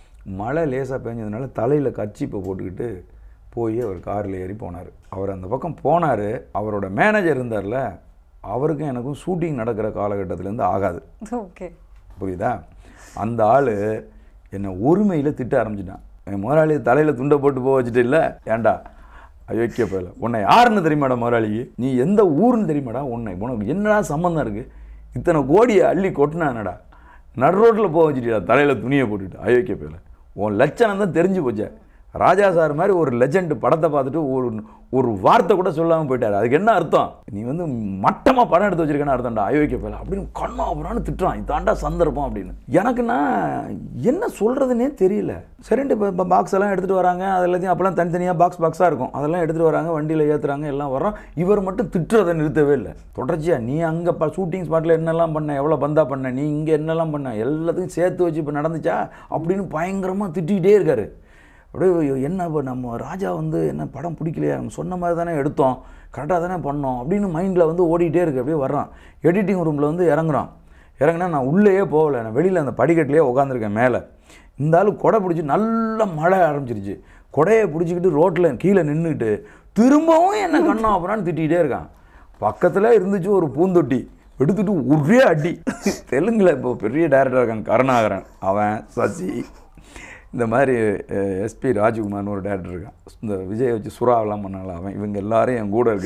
மழை லேசாக பெஞ்சதுனால தலையில் கர்ச்சீப்பை போட்டுக்கிட்டு போய் அவர் காரில் ஏறி போனார். அவர் அந்த பக்கம் போனார். அவரோட மேனேஜர் இருந்தார்ல, அவருக்கும் எனக்கும் ஷூட்டிங் நடக்கிற காலகட்டத்திலேருந்து ஆகாது. ஓகே, புரியுதா? அந்த ஆள் என்னை ஒருமையில் திட்ட ஆரம்பிச்சிட்டான். என் முதலாளி தலையில் துண்டை போட்டு போக வச்சுட்டு, இல்லை ஏண்டா அயோக்கிய போயில, உன்னை யாருன்னு தெரியுமாடா முதலாளி, நீ எந்த ஊருன்னு தெரியுமாடா, உனக்கு என்னடா சம்மந்தம் இருக்குது, இத்தனை கோடியை அள்ளி கொட்டினானடா, நடு ரோட்டில் போக வச்சுட்டா தலையில் துணியை போட்டுட்டு, அயோக்கிய போயில, உன் லட்சணம் தான் தெரிஞ்சு போச்சே. ராஜா சார் மாதிரி ஒரு லெஜண்ட் படத்தை பார்த்துட்டு ஒரு வார்த்தை கூட சொல்லாமல் போயிட்டார். அதுக்கு என்ன அர்த்தம்? நீ வந்து மட்டமாக படம் எடுத்து வச்சிருக்கேன்னு அர்த்தம்டா, அயோக்கிய போயில அப்படின்னு கண்ணா அப்புறான்னு திட்டுறான். இதாண்டா சந்தர்ப்பம் அப்படின்னு. எனக்குன்னா என்ன சொல்கிறதுனே தெரியல. சரின்ட்டு இப்போ பாக்ஸ் எல்லாம் எடுத்துகிட்டு வராங்க. அது எல்லாத்தையும் அப்போல்லாம் தனித்தனியாக பாக்ஸாக இருக்கும், அதெல்லாம் எடுத்துகிட்டு வராங்க, வண்டியில் ஏற்றுறாங்க, எல்லாம் வரோம். இவர் மட்டும் திட்டுறதை நிறுத்தவே இல்லை. தொடர்ச்சியாக நீ அங்கே ஷூட்டிங் ஸ்பாட்டில் என்னெல்லாம் பண்ண, எவ்வளோ பந்தா பண்ண, நீ இங்கே என்னெல்லாம் பண்ண, எல்லாத்தையும் சேர்த்து வச்சு இப்போ நடந்துச்சா அப்படின்னு பயங்கரமாக திட்டிகிட்டே இருக்காரு. அப்படியே என்ன இப்போ நம்ம ராஜா வந்து என்ன படம் பிடிக்கலையா, நம்ம சொன்ன மாதிரி தானே எடுத்தோம், கரெக்டாக தானே பண்ணோம் அப்படின்னு மைண்டில் வந்து ஓடிட்டே இருக்குது. அப்படியே வர்றான். எடிட்டிங் ரூமில் வந்து இறங்குனா நான் உள்ளேயே போகலை, நான் வெளியில் அந்த படிக்கட்டிலே உட்காந்துருக்கேன் மேலே. இந்த ஆள் கொடை பிடிச்சி நல்லா மழை ஆரம்பிச்சிருச்சு. கொடையை பிடிச்சிக்கிட்டு ரோட்டில் கீழே நின்றுக்கிட்டு திரும்பவும் என்ன கண்ணா அப்புறான்னு திட்டிகிட்டே இருக்கான். பக்கத்தில் இருந்துச்சு ஒரு பூந்தொட்டி, எடுத்துகிட்டு ஒரே அடி. தெலுங்கில் இப்போ பெரிய டைரக்டர் இருக்காங்க கருணாகரன், அவன் சசி, இந்த மாதிரி எஸ்பி ராஜ்குமார்னு ஒரு டேரக்டர் இருக்கான், இந்த விஜய் வச்சு சுறாவெல்லாம் பண்ணாங்களா அவன், இவங்க எல்லாரும் என் கூட இருக்காங்க.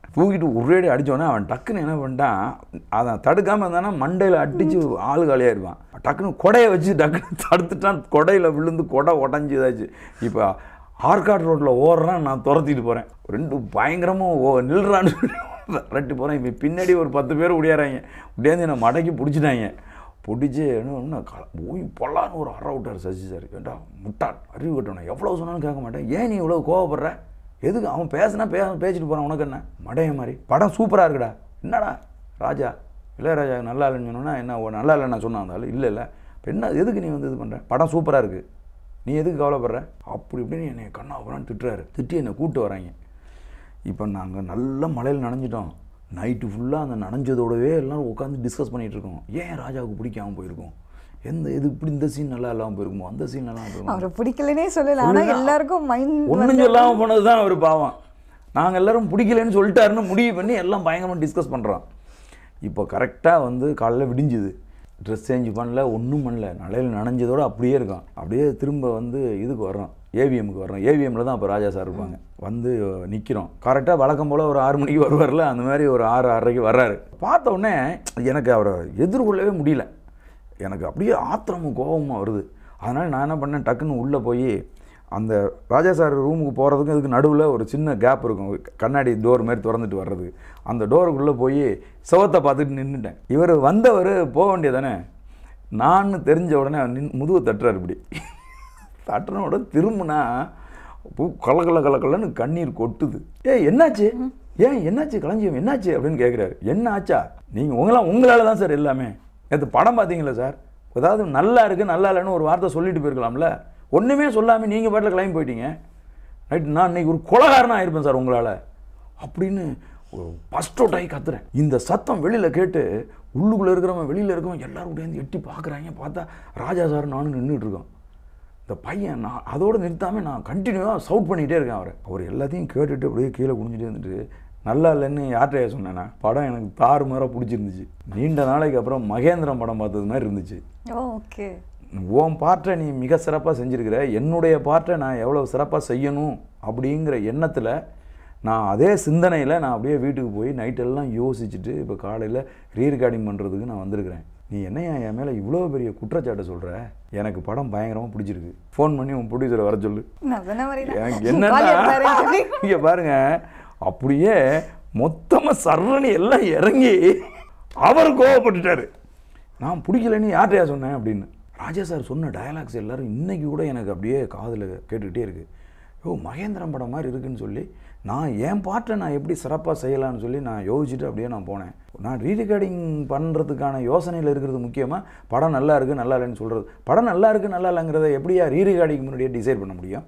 தூக்கிட்டு ஒரேடி அடித்தோடனே அவன் டக்குன்னு என்ன பண்ணிட்டான், அதை தடுக்காமல் இருந்தானா மண்டையில் அடித்து ஆளு காலியாயிருவான். டக்குன்னு கொடையை வச்சு டக்குன்னு தடுத்துட்டான். கொடையில் விழுந்து கொடை உடஞ்சி இதாச்சு. இப்போ ஆர்காட் ரோட்டில் ஓடுறான், நான் துரத்திட்டு போகிறேன். 2 பயங்கரமாக நில்றான்னு ரெட்டி போகிறேன். இப்போ பின்னாடி ஒரு 10 பேர் உடையாறாங்க. உடையாந்து என்னை மடக்கி பிடிச்சிட்டாங்க. பிடிச்சி என்ன போய் பொல்லான்னு ஒரு அற விட்டார் சசி சார். ஏண்டா முட்டாள், அறிவு கட்டணும், எவ்வளோ சொன்னாலும் கேட்க மாட்டேன், ஏன் நீ இவ்வளோ கோவப்படுற, எதுக்கு அவன் பேசினா பேசிட்டு போகிறான், உனக்கு என்ன மடைய மாதிரி, படம் சூப்பராக இருக்குடா, என்னடா ராஜா இளையராஜா நல்லா இல்லைன்னு சொன்னோன்னா என்ன நல்லா இல்லை நான் சொன்னான் இருந்தாலும் இல்லை இல்லை இப்போ என்ன எதுக்கு நீ வந்து இது பண்ணுற, படம் சூப்பராக இருக்குது, நீ எதுக்கு கவலைப்படுற, அப்படி இப்படின்னு என்னை கண்ணா போகிறான்னு திட்டுறாரு. திட்டி என்னை கூப்பிட்டு வராங்க. இப்போ நாங்கள் நல்ல மழையில் நனைஞ்சிட்டோம். நைட்டு ஃபுல்லாக அந்த நனைஞ்சதோடவே எல்லோரும் உட்காந்து டிஸ்கஸ் பண்ணிகிட்ருக்கோம். ஏன் ராஜாவுக்கு பிடிக்காமல் போயிருக்கோம், எந்த இது இப்படி இந்த சீன் நல்லா இல்லாமல் போயிருக்குமோ, அந்த சீன் நல்லா போயிருக்கும், அவர் பிடிக்கலனே சொல்லலாம். ஆனால் எல்லாருக்கும் மைண்ட் ஒன்றும் சொல்லாமல் போனது தான் அவர் பாவம். நாங்கள் எல்லோரும் பிடிக்கலன்னு சொல்லிட்டாருன்னு முடிவு பண்ணி எல்லாம் பயங்கரமாக டிஸ்கஸ் பண்ணுறோம். இப்போ கரெக்டாக வந்து காலையில் விடிஞ்சுது, ட்ரெஸ் சேஞ்ச் பண்ணல, ஒன்றும் பண்ணல, நலையில் நனைஞ்சதோடு அப்படியே இருக்கும். அப்படியே திரும்ப வந்து இதுக்கு வர்றோம், ஏவிஎம்முக்கு வர்றோம். ஏவிஎம்மில் தான் அப்போ ராஜா சார் இருப்பாங்க. வந்து நிற்கிறோம். கரெக்டாக வழக்கம் போல் ஒரு 6 மணிக்கு வருவார்ல, அந்த மாதிரி ஒரு 6-6:30 வர்றாரு. பார்த்த உடனே எனக்கு அவரை எதிர்கொள்ளவே முடியல. எனக்கு அப்படியே ஆத்திரமும் கோபமாக வருது. அதனால் நான் என்ன பண்ணேன், டக்குன்னு உள்ளே போய் அந்த ராஜா சார் ரூமுக்கு போகிறதுக்கும் இதுக்கு நடுவில் ஒரு சின்ன கேப் இருக்கும், கண்ணாடி டோர் மாதிரி திறந்துட்டு வர்றது. அந்த டோருக்குள்ளே போய் சுவத்தை பார்த்துட்டு நின்றுட்டேன். இவர் வந்தவர் போக வேண்டியதானே, நான் தெரிஞ்ச உடனே முதுவை தட்டுறாரு. இப்படி தட்டுன உடனே திரும்பினா கலக்கலன்னு கண்ணீர் கொட்டுது. என்னாச்சு, என்னாச்சு களஞ்சியம் என்னாச்சு அப்படின்னு கேட்குறாரு. என்ன ஆச்சா, நீங்கள் உங்களால் தான் சார் எல்லாமே. நேற்று படம் பார்த்தீங்களா சார், ஏதாவது நல்லா இருக்குது நல்லா இல்லைன்னு ஒரு வார்த்தை சொல்லிட்டு போயிருக்கலாம்ல, ஒன்றுமே சொல்லாமல் நீங்கள் பாட்டில் கிளம்பி போயிட்டீங்க. ரைட்டு, நான் இன்றைக்கி ஒரு கொலகாரனாக ஆயிருப்பேன் சார் உங்களால் அப்படின்னு ஃபஸ்ட் அவுட் ஆகி கத்துறேன். இந்த சத்தம் வெளியில் கேட்டு உள்ளுக்குள்ளே இருக்கிறவன் வெளியில் இருக்கிறவன் எல்லோரும் உடையாந்து எட்டி பார்க்குறாங்க. பார்த்தா ராஜா சார் நானும் நின்றுட்டுருக்கோம். இந்த பையன் நான் அதோடு நிறுத்தாமல் நான் கண்டினியூவாக சவுட் பண்ணிகிட்டே இருக்கேன். அவர் எல்லாத்தையும் கேட்டுட்டு அப்படியே கீழே குனிஞ்சிட்டே இருந்துட்டு, நல்லா இல்லைன்னு யார்கிட்ட சொன்னேன்னா, படம் எனக்கு தாறுமாறாக பிடிச்சிருந்துச்சு. நீண்ட நாளைக்கு அப்புறம் மகேந்திரம் படம் பார்த்தது மாதிரி இருந்துச்சு. ஓகே, உன் பார்ட்டை நீ மிக சிறப்பாக செஞ்சுருக்கிற, என்னுடைய பார்ட்டை நான் எவ்வளோ சிறப்பாக செய்யணும் அப்படிங்கிற எண்ணத்தில் நான் அதே சிந்தனையில் நான் அப்படியே வீட்டுக்கு போய் நைட்டெல்லாம் யோசிச்சுட்டு இப்போ காலையில் ரீரெக்கார்டிங் பண்ணுறதுக்கு நான் வந்திருக்கிறேன். நீ என்னையா என் மேலே இவ்வளோ பெரிய குற்றச்சாட்டை சொல்கிற, எனக்கு படம் பயங்கரமாக பிடிச்சிருக்கு, ஃபோன் பண்ணி உன் ப்ரொடியூசரை வர சொல்லு. எனக்கு என்னன்னா இங்கே பாருங்க, அப்படியே மொத்தமாக சரணி எல்லாம் இறங்கி அவர் கோவப்பட்டுட்டார். நான் பிடிக்கலன்னு யார்கிட்டையா சொன்னேன் அப்படின்னு. ராஜா சார் சொன்ன டயலாக்ஸ் எல்லோரும் இன்றைக்கி கூட எனக்கு அப்படியே காதில் கேட்டுக்கிட்டே இருக்குது. மகேந்திரம் படம் மாதிரி இருக்குதுன்னு சொல்லி நான் என் பாட்டை நான் எப்படி சிறப்பாக செய்யலான்னு சொல்லி நான் யோசிச்சுட்டு அப்படியே நான் போனேன். நான் ரீரெக்கார்டிங் பண்ணுறதுக்கான யோசனையில் இருக்கிறது முக்கியமாக படம் நல்லா இருக்குது நல்லா இல்லைன்னு சொல்கிறது. படம் நல்லா இருக்குது நல்லா இல்லைங்கிறத எப்படியா ரீரெக்கார்டிங் முன்னாடியே டிசைட் பண்ண முடியும்?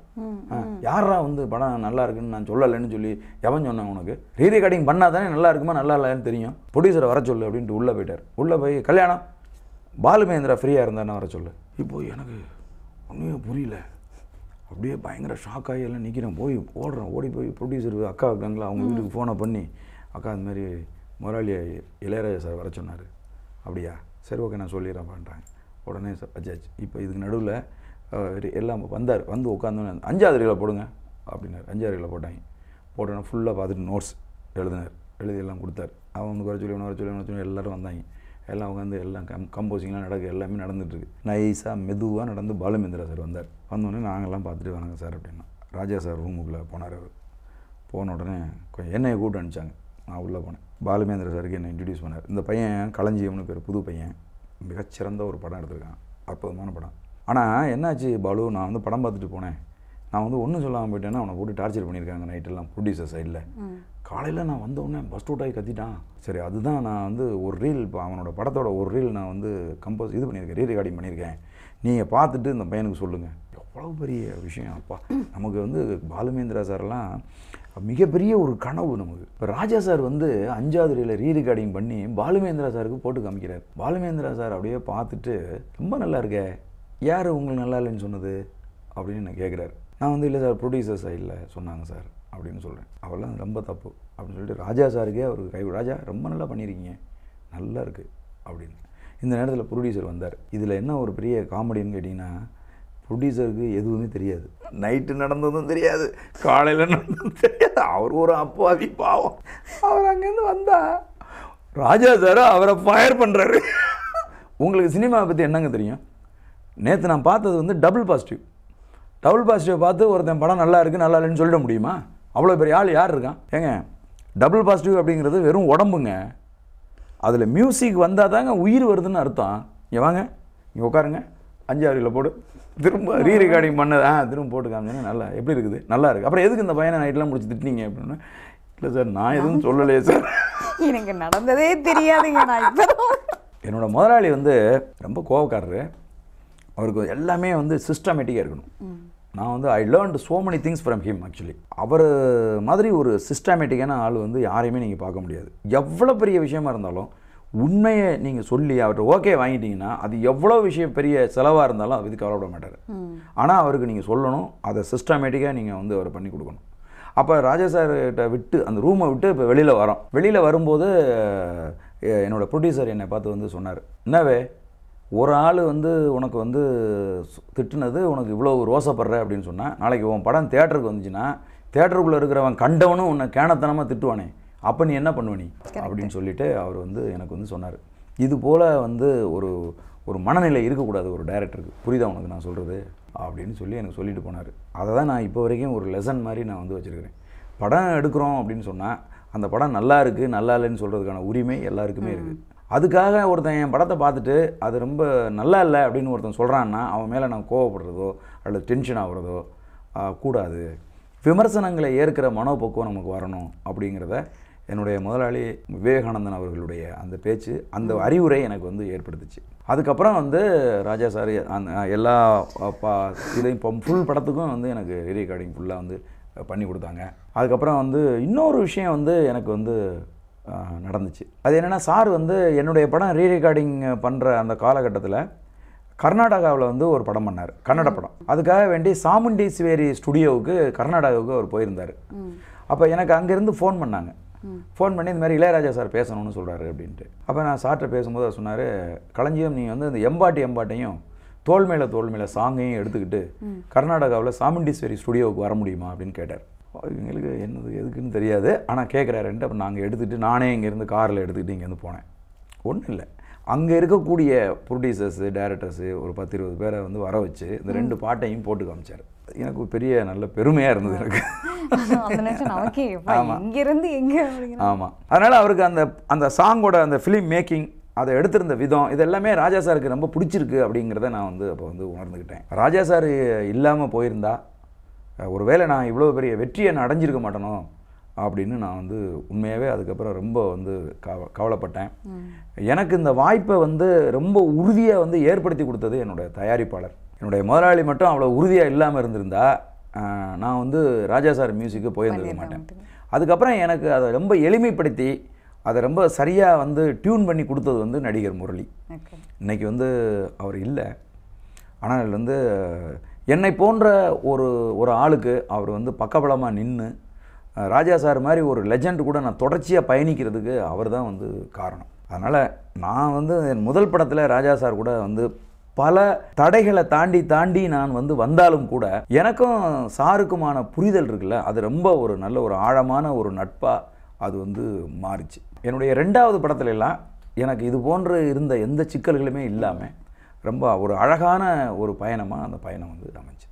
யாரா வந்து படம் நல்லா இருக்குன்னு நான் சொல்லலைன்னு சொல்லி எவன் சொன்னேன் உனக்கு? ரீரெக்கார்டிங் பண்ணால் தானே நல்லா இருக்குமா நல்லா இல்லைன்னு தெரியும். ப்ரொடியூசரை வர சொல்லு அப்படின்ட்டு உள்ளே போயிட்டார். உள்ளே போய் கல்யாணம் பாலுமேந்திரா ஃப்ரீயாக இருந்தான்னு வர சொல்லு. இப்போது எனக்கு ஒன்றுமே புரியல, அப்படியே பயங்கர ஷாக் ஆகி எல்லாம் நிற்கிறேன். ஓடுறேன், ஓடி போய் ப்ரொடியூசர் அக்கா இருக்காங்களா அவங்க வீட்டுக்கு ஃபோனை பண்ணி, அக்கா இந்த மாதிரி முதலாளி இளையராஜா சார் வர சொன்னார். அப்படியா, சரி ஓகே நான் சொல்லிடுறேன் பண்ணுறாங்க. உடனே சார் அஜாச்சு. இப்போ இதுக்கு நடுவில் எல்லாம் வந்தார். வந்து உட்காந்தோன்னே 5வது ரீலை போடுங்க அப்படின்னாரு. 5வது ரீலை போட்டாங்க. போட்டோன்னா ஃபுல்லாக பார்த்துட்டு நோட்ஸ் எழுதினார். எழுதி எல்லாம் கொடுத்தார். அவனுக்கு வர சொல்லி வர சொல்லி எல்லோரும் வந்தாங்க. எல்லாம் உட்காந்து எல்லாம் கம்போசிங்லாம் எல்லாமே நடந்துகிட்ருக்கு. நைஸாக மெதுவாக நடந்து பாலுமேந்திரா சார் வந்தார். வந்தோடனே நாங்கள்லாம் பார்த்துட்டு வராங்க சார் அப்படின்னா. ராஜா சார் ரூமுக்குள்ளே போனார். அவர் போன உடனே கொஞ்சம் என்னையை கூப்பிட்டு அனுப்பிச்சாங்க. நான் உள்ளே போனேன். பாலுமேந்திரா சாருக்கு என்னை இன்ட்ரடியூஸ் பண்ணார். இந்த பையன் களஞ்சியம்னு பேர், புது பையன், மிகச்சிறந்த ஒரு படம் எடுத்திருக்கான், அற்புதமான படம். ஆனால் என்னாச்சு பாலு, நான் வந்து படம் பார்த்துட்டு போனேன், நான் வந்து ஒன்றும் சொல்லாமல் போயிட்டேன்னா அவனை போட்டு டார்ச்சர் பண்ணியிருக்காங்க நைட்டெல்லாம் ப்ரொடியூசர் சைடில். காலையில் நான் வந்தவுடனே பஸ் அவுட் ஆகி கத்திட்டான். சரி அதுதான் நான் வந்து ஒரு ரீல், இப்போ அவனோட படத்தோட ஒரு ரீல் நான் வந்து இது பண்ணியிருக்கேன், ரீரெக்கார்டிங் பண்ணியிருக்கேன், நீங்கள் பார்த்துட்டு இந்த பையனுக்கு சொல்லுங்கள். எவ்வளோ பெரிய விஷயம் அப்பா. நமக்கு வந்து பாலுமேந்திரா சாரெல்லாம் மிகப்பெரிய ஒரு கனவு நமக்கு. இப்போ ராஜா சார் வந்து 5வது ரீலை ரீரெக்கார்டிங் பண்ணி பாலுமேந்திரா சாருக்கு போட்டு காமிக்கிறார். பாலுமேந்திரா சார் அப்படியே பார்த்துட்டு ரொம்ப நல்லா இருக்கே, யார் உங்களுக்கு நல்லா இல்லைன்னு சொன்னது அப்படின்னு நான் கேட்குறாரு. நான் வந்து இல்லை சார் ப்ரொடியூசர் சைடில் சொன்னாங்க சார் அப்படின்னு சொல்கிறேன். அவெல்லாம் ரொம்ப தப்பு அப்படின்னு சொல்லிட்டு ராஜா சாருக்கே அவருக்கு ராஜா ரொம்ப நல்லா பண்ணியிருக்கீங்க, நல்லா இருக்குது அப்படின்னு. இந்த நேரத்தில் ப்ரொடியூசர் வந்தார். இதில் என்ன ஒரு பெரிய காமெடின்னு கேட்டிங்கன்னா, ப்ரொடியூசருக்கு எதுவுமே தெரியாது, நைட்டு நடந்ததும் தெரியாது, காலையில் நடந்ததும் தெரியாது. அவர் ஒரு அப்பாவி பாவம். அவர் அங்கேருந்து வந்தால் ராஜா சார் அவரை ஃபயர் பண்ணுறாரு. உங்களுக்கு சினிமாவை பற்றி என்னங்க தெரியும்? நேற்று நான் பார்த்தது வந்து டபுள் பாசிட்டிவ் பார்த்து ஒருத்தன் படம் நல்லா இருக்குது நல்லா இல்லைன்னு சொல்லிட முடியுமா? அவ்வளோ பெரிய ஆள் யார் இருக்கான்? ஏங்க, டபுள் பாசிட்டிவ் அப்படிங்கிறது வெறும் உடம்புங்க. அதில் மியூசிக் வந்தால் தாங்க உயிர் வருதுன்னு அர்த்தம். இங்கே வாங்க, இங்கே உட்காருங்க, 5-6 கிலோ போடு, திரும்ப ரீரெக்கார்டிங் பண்ணது திரும்ப போட்டு காமிச்சேன்னா நல்லா எப்படி இருக்குது, நல்லா இருக்குது. அப்புறம் எதுக்கு இந்த பையனை நைட்லாம் முடிச்சு திட்டினீங்க அப்படின்னு. இல்லை சார், நான் எதுவும் சொல்லலையே சார், எனக்கு நடந்ததே தெரியாதுங்க. நான் இப்போ என்னோட முதலாளி வந்து ரொம்ப கோவக்காரரு. அவருக்கு எல்லாமே வந்து சிஸ்டமேட்டிக்காக இருக்கணும். நான் வந்து I learned so many things from him. Actually அவர் மாதிரி ஒரு சிஸ்டமேட்டிக்கான ஆள் வந்து யாரையுமே நீங்கள் பார்க்க முடியாது. எவ்வளோ பெரிய விஷயமா இருந்தாலும் உண்மையை நீங்கள் சொல்லி அவர்கிட்ட ஓகே வாங்கிட்டீங்கன்னா அது எவ்வளோ விஷயம் பெரிய செலவாக இருந்தாலும் அது கவலைப்பட மாட்டார். ஆனால் அவருக்கு நீங்கள் சொல்லணும், அதை சிஸ்டமேட்டிக்காக நீங்கள் வந்து அவரை பண்ணி கொடுக்கணும். அப்போ ராஜா சார்கிட்ட விட்டு அந்த ரூமை விட்டு இப்போ வெளியில் வரும்போது என்னோடய ப்ரொடியூசர் என்னை பார்த்து வந்து சொன்னார், என்னவே ஒரு ஆள் வந்து உனக்கு வந்து திட்டுனது உனக்கு இவ்வளோ ரோசப்படுற அப்படின்னு சொன்னால், நாளைக்கு உன் படம் தியேட்டருக்கு வந்துச்சுன்னா தியேட்டருக்குள்ளே இருக்கிறவன் கண்டவனும் உன்னை கேணத்தனமாக திட்டுவானே, அப்போ நீ என்ன பண்ணுவ அப்படின்னு சொல்லிட்டு அவர் வந்து எனக்கு வந்து சொன்னார். இது போல் வந்து ஒரு மனநிலை இருக்கக்கூடாது ஒரு டைரக்டருக்கு, புரியுதா உனக்கு நான் சொல்கிறது அப்படின்னு சொல்லி எனக்கு சொல்லிட்டு போனார். அதை தான் நான் இப்போ வரைக்கும் ஒரு லெசன் மாதிரி நான் வந்து வச்சுருக்கிறேன். படம் எடுக்கிறோம் அப்படின்னு சொன்னால் அந்த படம் நல்லா இருக்குது நல்லா இல்லைன்னு சொல்கிறதுக்கான உரிமை எல்லாருக்குமே இருக்குது. அதுக்காக ஒருத்தன் என் படத்தை பார்த்துட்டு அது ரொம்ப நல்லா இல்லை அப்படின்னு ஒருத்தன் சொல்கிறான்னா அவன் மேலே நான் கோவப்படுறதோ அல்லது டென்ஷன் ஆகுறதோ கூடாது. விமர்சனங்களை ஏற்கிற மனோபக்குவம் நமக்கு வரணும் அப்படிங்கிறத என்னுடைய முதலாளி விவேகானந்தன் அவர்களுடைய அந்த பேச்சு, அந்த அறிவுரை எனக்கு வந்து ஏற்படுத்துச்சு. அதுக்கப்புறம் வந்து ராஜா சார் அந்த எல்லா இதையும் இப்போ ஃபுல் படத்துக்கும் வந்து எனக்கு ரீரெக்கார்டிங் ஃபுல்லாக வந்து பண்ணி கொடுத்தாங்க. அதுக்கப்புறம் வந்து இன்னொரு விஷயம் வந்து எனக்கு வந்து நடந்துச்சு. அது என்னென்னா, சார் வந்து என்னுடைய படம் ரீரெக்கார்டிங் பண்ணுற அந்த காலகட்டத்தில் கர்நாடகாவில் வந்து ஒரு படம் பண்ணார், கன்னட படம். அதுக்காக வேண்டி சாமுண்டீஸ்வேரி ஸ்டுடியோவுக்கு கர்நாடகாவுக்கு அவர் போயிருந்தார். அப்போ எனக்கு அங்கேருந்து ஃபோன் பண்ணாங்க. ஃபோன் பண்ணி இந்த மாதிரி இளையராஜா சார் பேசணும்னு சொல்கிறாரு அப்படின்ட்டு. அப்போ நான் சார்கிட்ட பேசும்போது அவர் சொன்னார், களஞ்சியம் நீ வந்து இந்த எம்பாட்டையும் தோல் மேலே சாங்கையும் எடுத்துக்கிட்டு கர்நாடகாவில் சாமுண்டீஸ்வேரி ஸ்டுடியோவுக்கு வர முடியுமா அப்படின்னு கேட்டார். எங்களுக்கு என்னது எதுக்குன்னு தெரியாது, ஆனால் கேட்குறாருன்ட்டு அப்போ நாங்கள் எடுத்துகிட்டு நானே இங்கேருந்து காரில் எடுத்துக்கிட்டு இங்கேருந்து போனேன். ஒன்றும் இல்லை, அங்கே இருக்கக்கூடிய ப்ரொடியூசர்ஸு டைரக்டர்ஸு ஒரு 10-20 பேரை வந்து வர வச்சு இந்த 2 பாட்டையும் போட்டு காமிச்சார். எனக்கு பெரிய நல்ல பெருமையாக இருந்தது எனக்கு. ஆமாம், அதனால் அவருக்கு அந்த சாங்கோட அந்த ஃபிலிம் மேக்கிங், அதை எடுத்திருந்த விதம், இது எல்லாமே ராஜா சாருக்கு ரொம்ப பிடிச்சிருக்கு அப்படிங்கிறத நான் வந்து அப்போ வந்து உணர்ந்துக்கிட்டேன். ராஜா சார் இல்லாமல் போயிருந்தா ஒருவேளை நான் இவ்வளோ பெரிய வெற்றியை நான் அடைஞ்சிருக்க மாட்டேனோ அப்படின்னு நான் வந்து உண்மையாகவே அதுக்கப்புறம் ரொம்ப வந்து கவலைப்பட்டேன். எனக்கு இந்த வாய்ப்பை வந்து ரொம்ப உறுதியாக வந்து ஏற்படுத்தி கொடுத்தது என்னுடைய தயாரிப்பாளர். என்னுடைய முதலாளி மட்டும் அவ்வளோ உறுதியாக இல்லாமல் இருந்திருந்தா நான் வந்து ராஜா சார் மியூசிக்கு போயிருந்திருக்க மாட்டேன். அதுக்கப்புறம் எனக்கு அதை ரொம்ப எளிமைப்படுத்தி அதை ரொம்ப சரியாக வந்து டியூன் பண்ணி கொடுத்தது வந்து நடிகர் முரளி. இன்றைக்கி வந்து அவர் இல்லை, ஆனால் வந்து என்னை போன்ற ஒரு ஆளுக்கு அவர் வந்து பக்கபலமாக நின்று ராஜா சார் மாதிரி ஒரு லெஜண்ட் கூட நான் தொடர்ச்சியாக பயணிக்கிறதுக்கு அவர் தான் வந்து காரணம். அதனால் நான் வந்து என் முதல் படத்தில் ராஜா சார் கூட வந்து பல தடைகளை தாண்டி நான் வந்து வந்தாலும் கூட எனக்கும் சாருக்குமான புரிதல் இருக்குல்ல, அது ரொம்ப ஒரு நல்ல ஒரு ஆழமான ஒரு நட்பாக அது வந்து மாறிச்சு. என்னுடைய 2வது படத்துல எல்லாம் எனக்கு இது போன்று இருந்த எந்த சிக்கல்களுமே இல்லாமல் ரொம்ப ஒரு அழகான ஒரு பயணமாக அந்த பயணம் வந்து அமைச்சு.